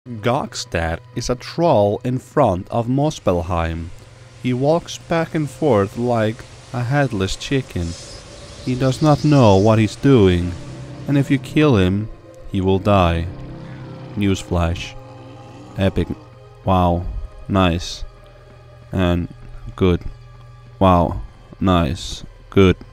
Gokstad is a troll in front of Muspelheim. He walks back and forth like a headless chicken. He does not know what he's doing, and if you kill him, he will die. Newsflash. Epic. Wow. Nice. And good. Wow. Nice. Good.